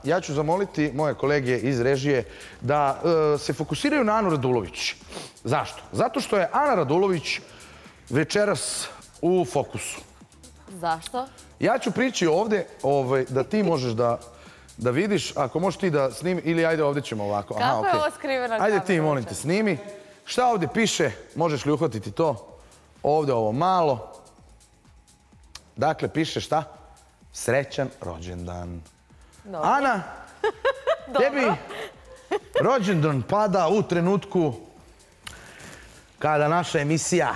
ja ću zamoliti moje kolege iz režije da se fokusiraju na Anu Radulović. Zašto? Zato što je Ana Radulović večeras u fokusu. Zašto? Ja ću prići ovdje da ti možeš da vidiš, ako možeš ti da snimi, ili ajde ovdje ćemo ovako. Kako je ovo skriveno? Ajde ti, molim te, snimi. Šta ovdje piše? Možeš li uhvatiti to? Ovdje ovo malo. Dakle, piše šta? Srećan rođendan. Ana, tebi rođendan pada u trenutku kada naša emisija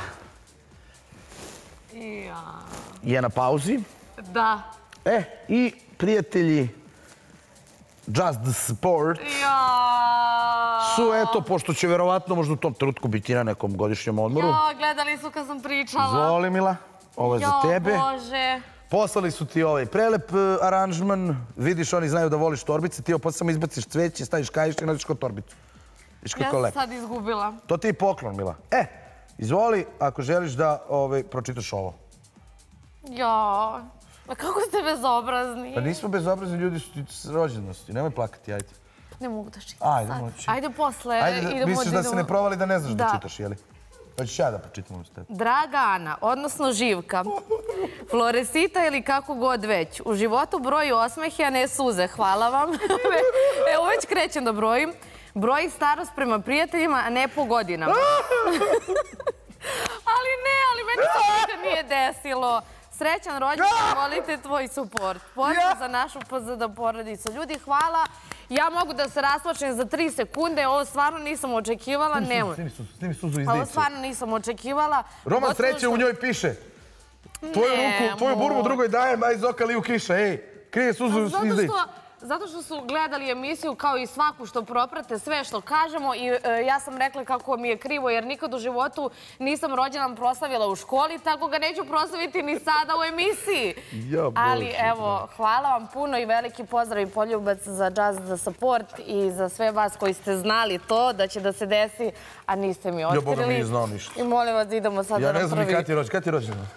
je na pauzi. Da. I prijatelji Just the Sport su, eto, pošto će verovatno možda u tom trenutku biti na nekom godišnjem odmoru. Gledali su kad sam pričala. Zvoli, Mila, ovo je za tebe. Bože. Poslali su ti ovaj prelep aranžman. Vidiš, oni znaju da voliš torbice. Ti ovo samo izbaciš cveće, staviš kajiš i nosiš kod torbicu. Ja sam sad izgubila. To ti je poklon, Mila. Izvoli, ako želiš da pročitaš ovo. Ja, kako ste bezobrazni. Pa nismo bezobrazni, ljudi su ti s rođendanosti. Nemoj plakati, ajde. Ne mogu da čitam sad. Ajde posle. Misliš da se ne provali da ne znaš da čitaš, jeli? Hoćeš ja da pročitam s tebe. Draga Ana, odnosno Živka, Floresita ili kako god već, u životu broji osmehe, a ne suze. Hvala vam. Evo već krećem da brojim. Broji starost prema prijateljima, a ne po godinama. Ali meni se nikad nije desilo. Srećan rođendan, volite tvoj suport. Pozdrav za našu PZD porodicu. Ljudi, hvala. Ja mogu da se rasplačem za 3 sekunde. Ovo stvarno nisam očekivala. Snimi suzu iz Ovo stvarno nisam očekivala. Roman sreće u njoj piše. Tvoju ruku, tvoju burmu drugoj dajem, a iz oka liju kiša. Ej, krije suzu iz izdić. Zato što su gledali emisiju kao i svaku što proprate sve što kažemo i ja sam rekla kako mi je krivo jer nikad u životu nisam rođendan proslavila u školi, tako ga neću proslaviti ni sada u emisiji. Ali evo, hvala vam puno i veliki pozdrav i poljubac za Just the Support i za sve vas koji ste znali to da će da se desi, a niste mi otkrili. Ja, Boga mi nije znao ništa. I molim vas da idemo sada na prvi. Ja ne znam ni kad ti je rođendan.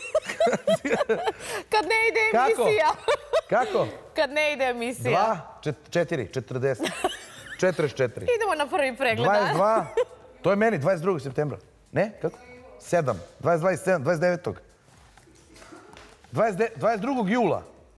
Kad ne ide emisija. Kako? Kad ne ide emisija. 2, 4, 40, 44. Idemo na prvi pregled. 22, to je meni, 22. septembra. Ne? Kako? 7, 22 i 7, 29. 22. jula.